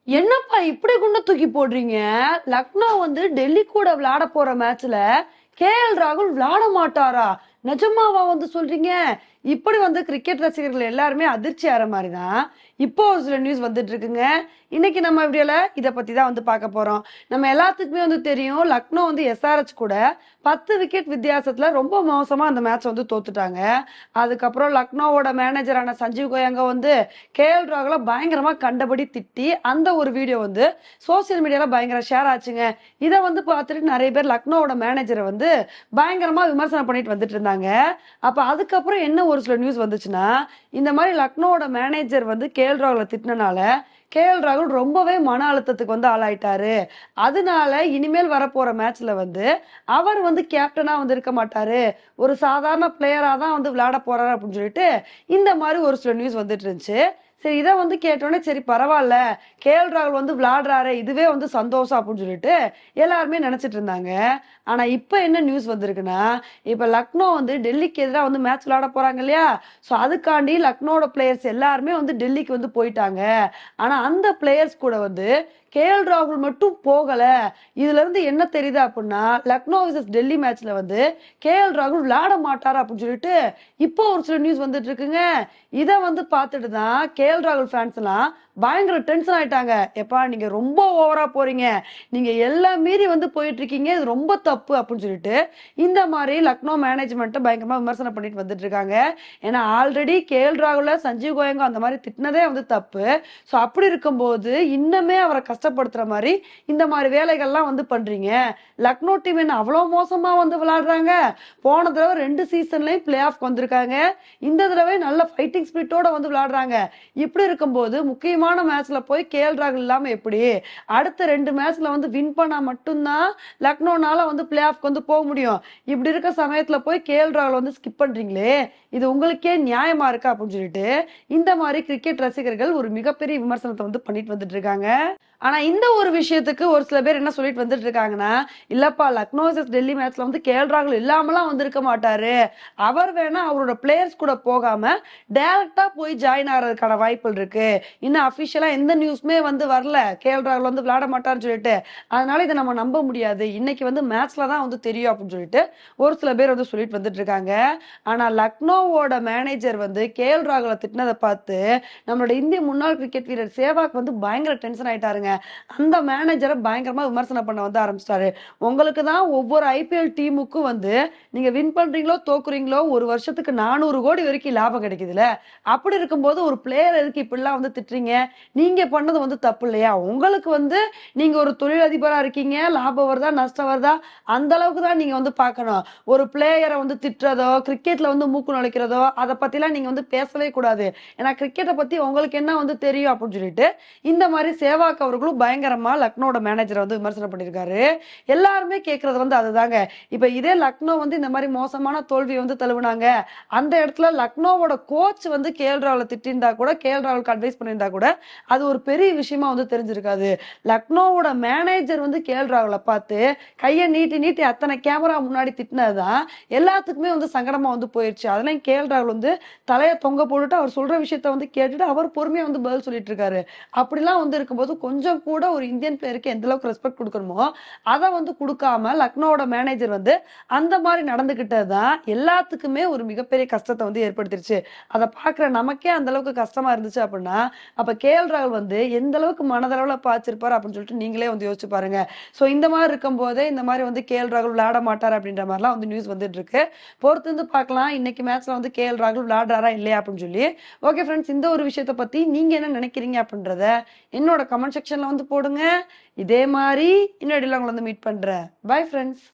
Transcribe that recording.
என்னப்பா இப்படி குண்ட தூக்கி போடுறீங்க? லக்னோ வந்து டெல்லி கூட விளையாட போற மேட்ச்ல கேஎல் ராகுல் விளையாட மாட்டாரா? நிஜமாவா வந்து சொல்றீங்க? இப்படி வந்து கிரிக்கெட் ரசிகர்கள் எல்லாருமே அதிர்ச்சி ஆற மாதிரிதான் இப்போ ஒரு சில நியூஸ் வந்துட்டு இருக்குங்க. இன்னைக்கு நம்ம வீடியோல இத பத்தி தான் வந்து பார்க்க போறோம். நம்ம எல்லாத்துக்குமே வந்து தெரியும், லக்னோ வந்து எஸ்ஆர்எச் கூட 10 விக்கெட் வித்தியாசத்துல ரொம்ப மோசமா அந்த மேட்ச் வந்து தோத்துட்டாங்க. அதுக்கப்புறம் லக்னோவோட மேனேஜரான சஞ்சீவ் கோயங்கா வந்து கேஎல் ராகுல பயங்கரமா கண்டபடி திட்டி அந்த ஒரு வீடியோ வந்து சோசியல் மீடியால பயங்கர ஷேர் ஆச்சுங்க. இதை வந்து பார்த்துட்டு நிறைய பேர் லக்னோவோட மேனேஜரை வந்து பயங்கரமா விமர்சனம் பண்ணிட்டு வந்துட்டு இருந்தாங்க. அப்ப அதுக்கப்புறம் என்ன ஒரு சில நியூஸ் வந்துச்சுன்னா, இந்த மாதிரி லக்னோவோட மேனேஜர் வந்து கேஎல் ராகுல திட்டினால கேஎல் ராகுல் ரொம்பவே மன அழுத்தத்துக்கு வந்து ஆளாயிட்டாரு. அதனால இனிமேல் வரப்போற மேட்ச்ல வந்து அவர் வந்து கேப்டனா வந்து இருக்க மாட்டாரு, ஒரு சாதாரண பிளேயரா தான் வந்து விளையாட போறாரு அப்படின்னு சொல்லிட்டு இந்த மாதிரி ஒரு சில நியூஸ் வந்துட்டு இருந்துச்சு. சரி, இதை வந்து கேட்டோடனே சரி பரவாயில்ல, கேஎல் ராகுல் வந்து விளையாடுறாரு, இதுவே வந்து சந்தோஷம் அப்படின்னு சொல்லிட்டு எல்லாருமே நினைச்சிட்டு இருந்தாங்க. ஆனா இப்ப என்ன நியூஸ் வந்திருக்குன்னா, இப்ப லக்னோ வந்து டெல்லிக்கு எதிராக வந்து மேட்ச் விளையாட போறாங்க இல்லையா? ஸோ அதுக்காண்டி லக்னோட பிளேயர்ஸ் எல்லாருமே வந்து டெல்லிக்கு வந்து போயிட்டாங்க. ஆனா அந்த பிளேயர்ஸ் கூட வந்து கேஎல் ராகுல் மட்டும் போகல. இதுல இருந்து என்ன தெரியுது அப்படின்னா, லக்னோ விசஸ் டெல்லி மேட்ச்ல வந்து கேஎல் ராகுல் விளையாட மாட்டாரு அப்படின்னு சொல்லிட்டு இப்போ ஒரு சில நியூஸ் வந்துட்டு இருக்குங்க. இதை வந்து பார்த்துட்டு தான் கேஎல் ராகுல் ஃபேன்ஸ் எல்லாம் பயங்கர டென்ஷன் ஆயிட்டாங்க. எப்பா நீங்க ரொம்ப ஓவரா போறீங்க, நீங்க எல்லாம் மீறி வந்து போயிட்டு இருக்கீங்க, இது ரொம்ப தப்பு அப்படின்னு சொல்லிட்டு இந்த மாதிரி லக்னோ மேனேஜ்மெண்ட்டை பயங்கரமா விமர்சனம் பண்ணிட்டு வந்துட்டு இருக்காங்க. ஏன்னா ஆல்ரெடி கேஎல் ராகுல சஞ்சீவ் கோயங்கா அந்த மாதிரி திட்டினதே வந்து தப்பு. ஸோ அப்படி இருக்கும்போது இன்னுமே அவரை கஷ்டப்படுத்துற மாதிரி இந்த மாதிரி வேலைகள்லாம் வந்து பண்றீங்க. லக்னோ டீம் என்ன அவ்வளோ மோசமா வந்து விளையாடுறாங்க? போன தடவை 2 சீசன்லயும் பிளே ஆஃப் வந்திருக்காங்க. இந்த தடவை நல்ல ஃபைட்டிங் ஸ்பிரிட்டோட வந்து விளையாடுறாங்க. இப்படி இருக்கும்போது முக்கியமான மேட்ச்ல போய் கேஎல் ராகுல் இல்லாம எப்படி? அடுத்த 2 மேட்ச்ல வந்து வின் பண்ணா மட்டும்தான் லக்னோனால வந்து பிளே ஆஃப் வந்து போக முடியும். இப்படி இருக்க சமயத்துல போய் கேஎல் ராகுல் வந்து ஸ்கிப் பண்றீங்களே, இது உங்களுக்கே நியாயமா இருக்கா அப்படின்னு சொல்லிட்டு இந்த மாதிரி கிரிக்கெட் ரசிகர்கள் ஒரு மிகப்பெரிய விமர்சனத்தை வந்து பண்ணிட்டு வந்துட்டு இருக்காங்க. ஆனா இந்த ஒரு விஷயத்துக்கு ஒரு சில பேர் என்ன சொல்லிட்டு வந்துட்டு இருக்காங்கன்னா, இல்லப்பா லக்னோ வர்சஸ் டெல்லி மேட்ச்ல வந்து கேஎல் ராகுல் இல்லாமலாம் வந்திருக்க மாட்டாரு, அவர் வேணா அவரோட பிளேயர்ஸ் கூட போகாம டைரக்டா போய் ஜாயின் ஆகிறதுக்கான வாய்ப்புகள் இருக்கு, இன்னும் அபிஷியலா எந்த நியூஸ்மே வந்து வரல கேஎல் ராகுல் வந்து விளையாட மாட்டாருன்னு சொல்லிட்டு, அதனால இதை நம்ம நம்ப முடியாது, இன்னைக்கு வந்து மேட்ச்ல தான் வந்து தெரியும் அப்படின்னு சொல்லிட்டு ஒரு சில பேர் வந்து சொல்லிட்டு வந்துட்டு இருக்காங்க. ஆனா லக்னோவோட மேனேஜர் வந்து கேஎல் ராகுல திட்டினதை பார்த்து நம்மளோட இந்திய முன்னாள் கிரிக்கெட் வீரர் சேவாக் வந்து பயங்கர டென்ஷன் ஆயிட்டாருங்க. அந்த மேனேஜரை பயங்கரமா விமர்சனம் பண்ண வந்து ஆரம்பிச்சிட்டாரு. உங்களுக்கு தான் ஒவ்வொரு ஐபிஎல் டீமுக்கும் வந்து நீங்க வின் பண்றீங்களோ தோக்குறீங்களோ ஒரு வருஷத்துக்கு 400 கோடி வரைக்கும் லாபம் கிடைக்குதுல, அப்படி இருக்கும்போது ஒரு பிளேயர் எதுக்கு இப்படிலாம் வந்து திட்டுறீங்க? நீங்க பண்ணது வந்து தப்பு இல்லையா? உங்களுக்கு வந்து நீங்க ஒரு தொழிலதிபரா இருக்கீங்க, லாபம் வருதா நஷ்டம் வருதா அந்த அளவுக்கு தான் நீங்க வந்து பார்க்கணும். ஒரு பிளேயரை வந்து திட்டுறதோ கிரிக்கெட்ல வந்து மூக்கு நுழைக்கிறதோ அதை பத்திலாம் நீங்க வந்து பேசவே கூடாது. ஏன்னா கிரிக்கெட்டை பத்தி உங்களுக்கு என்ன வந்து தெரியும் அப்படின்னு சொல்லிட்டு இந்த மாதிரி சேவாக் அவர்களும் பயங்கரமா லக்னோட மேனேஜரை வந்து விமர்சனம் பண்ணியிருக்காரு. எல்லாருமே கேட்கறது வந்து அதுதாங்க. இப்ப இதே லக்னோ வந்து இந்த மாதிரி மோசமான தோல்வியை வந்து தழுவுனாங்க, அந்த இடத்துல லக்னோவோட கோச் வந்து கேஎல் ராகுல திட்டிருந்தா கூட, கேஎல் ராகுலுக்கு அட்வைஸ் பண்ணியிருந்தா கூட அது ஒரு பெரிய விஷயமா வந்து தெரிஞ்சிருக்காது. லக்னோவோட மேனேஜர் வந்து கேஎல் ராகுல பார்த்து கையை நீட்டி நீட்டி அத்தனை கேமரா முன்னாடி திட்டினதுதான் எல்லாத்துக்குமே வந்து சங்கடமா வந்து போயிடுச்சு. அதெல்லாம் கேஎல் ராகுல் வந்து தலையை தொங்க போட்டுட்டு அவர் சொல்ற விஷயத்த வந்து கேட்டுட்டு அவர் பொறுமையா வந்து பதில் சொல்லிட்டு இருக்காரு. அப்படிலாம் வந்து இருக்கும்போது கொஞ்சம் கூட ஒரு இந்தியன் பிளேயருக்கு எந்த அளவுக்கு ரெஸ்பெக்ட் கொடுக்கணுமோ அதை வந்து கொடுக்காம லக்னோவோட மேனேஜர் வந்து அந்த மாதிரி நடந்துகிட்டதுதான் எல்லாத்துக்குமே ஒரு மிகப்பெரிய கஷ்டத்தை வந்து ஏற்படுத்திருச்சு. அதை பார்க்குற நமக்கே அந்த அளவுக்கு கஷ்டமா இருந்துச்சு அப்படின்னா அப்ப கேஎல் ராகுல் வந்து எந்த அளவுக்கு மனதளவுல பாய்ச்சிருப்பாரு அப்படின்னு சொல்லிட்டு நீங்களே வந்து யோசிச்சு பாருங்க. ஸோ இந்த மாதிரி இருக்கும் போதே இந்த மாதிரி வந்து கேஎல் ராகுல் விளையாட மாட்டார் அப்படின்ற மாதிரிலாம் வந்து நியூஸ் வந்துட்டு இருக்கு. பொறுத்து வந்து பார்க்கலாம் இன்னைக்கு மேட்ச்ல வந்து கேஎல் ராகுல் விளையாடுறாரா இல்லையா அப்படின்னு சொல்லி. ஓகே ஃப்ரெண்ட்ஸ், இந்த ஒரு விஷயத்தை பத்தி நீங்க என்ன நினைக்கிறீங்க அப்படின்றத என்னோட கமெண்ட் செக்ஷன்ல வந்து போடுங்க. இதே மாதிரி இன்னொரு உங்களை வந்து மீட் பண்றேன். Bye friends.